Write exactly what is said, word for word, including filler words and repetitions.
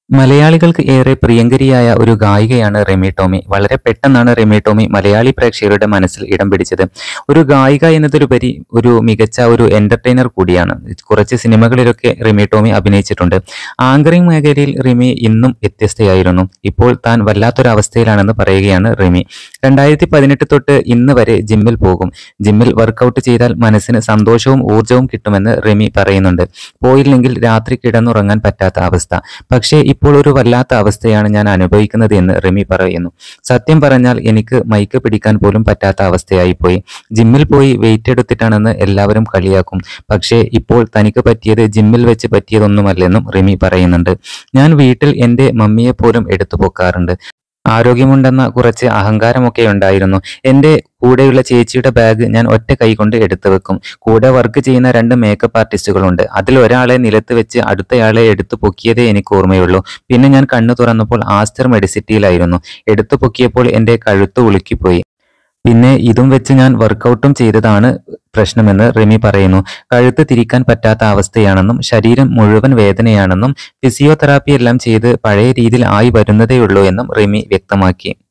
മലയാളികൾക്ക് ഏറെ പ്രിയങ്കരിയായ ഒരു ഗായികയാണ് റിമി ടോമി. വളരെ പെട്ടെന്നാണ് റിമി ടോമി മലയാളി പ്രേക്ഷകരുടെ മനസ്സിൽ ഇടം പിടിച്ചത്. ഒരു ഗായിക എന്നതിലുപരി ഒരു മികച്ച ഒരു എന്റർടൈനർ കൂടിയാണ്. കുറച്ച് സിനിമകളിലൊക്കെ റിമി ടോമി അഭിനയിച്ചിട്ടുണ്ട്. ആങ്കറിംഗ് മേഖലയിൽ റിമി ഇന്നും വ്യത്യസ്തയായിരുന്നു. ഇപ്പോൾ താൻ വല്ലാത്തൊരവസ്ഥയിലാണെന്ന് പറയുകയാണ് റിമി. രണ്ടായിരത്തി പതിനെട്ട് തൊട്ട് ഇന്ന് വരെ ജിമ്മിൽ പോകും. ജിമ്മിൽ വർക്കൗട്ട് ചെയ്താൽ മനസ്സിന് സന്തോഷവും ഊർജവും കിട്ടുമെന്ന് റിമി പറയുന്നുണ്ട്. പോയില്ലെങ്കിൽ രാത്രി കിടന്നുറങ്ങാൻ പറ്റാത്ത അവസ്ഥ. പക്ഷേ ഇപ്പോൾ ഒരു വല്ലാത്ത അവസ്ഥയാണ് ഞാൻ അനുഭവിക്കുന്നത് എന്ന് റിമി പറയുന്നു. സത്യം പറഞ്ഞാൽ എനിക്ക് മൈക്ക് പിടിക്കാൻ പോലും പറ്റാത്ത അവസ്ഥയായിപ്പോയി. ജിമ്മിൽ പോയി വെയിറ്റ് എടുത്തിട്ടാണെന്ന് എല്ലാവരും കളിയാക്കും. പക്ഷേ ഇപ്പോൾ തനിക്ക് പറ്റിയത് ജിമ്മിൽ വെച്ച് പറ്റിയതൊന്നുമല്ലെന്നും റിമി പറയുന്നുണ്ട്. ഞാൻ വീട്ടിൽ എൻ്റെ മമ്മിയെ പോലും എടുത്തു പൊക്കാറുണ്ട്. ആരോഗ്യമുണ്ടെന്ന കുറച്ച് അഹങ്കാരമൊക്കെ ഉണ്ടായിരുന്നു. എൻ്റെ കൂടെയുള്ള ചേച്ചിയുടെ ബാഗ് ഞാൻ ഒറ്റ കൈ കൊണ്ട് എടുത്തു വെക്കും. കൂടെ വർക്ക് ചെയ്യുന്ന രണ്ട് മേക്കപ്പ് ആർട്ടിസ്റ്റുകളുണ്ട്. അതിൽ ഒരാളെ നിലത്ത് വെച്ച് അടുത്തയാളെ എടുത്തു പൊക്കിയതേ എനിക്ക് ഓർമ്മയുള്ളൂ. പിന്നെ ഞാൻ കണ്ണു തുറന്നപ്പോൾ ആസ്റ്റർ മെഡിസിറ്റിയിലായിരുന്നു. എടുത്തു പൊക്കിയപ്പോൾ എൻ്റെ കഴുത്ത് ഉളുക്കിപ്പോയി. പിന്നെ ഇതും വെച്ച് ഞാൻ വർക്കൗട്ടും ചെയ്തതാണ് പ്രശ്നമെന്ന് റിമി പറയുന്നു. കഴുത്ത് തിരിക്കാൻ പറ്റാത്ത അവസ്ഥയാണെന്നും ശരീരം മുഴുവൻ വേദനയാണെന്നും ഫിസിയോതെറാപ്പി എല്ലാം ചെയ്ത് പഴയ രീതിയിൽ ആയി വരുന്നതേയുള്ളൂ എന്നും റിമി വ്യക്തമാക്കി.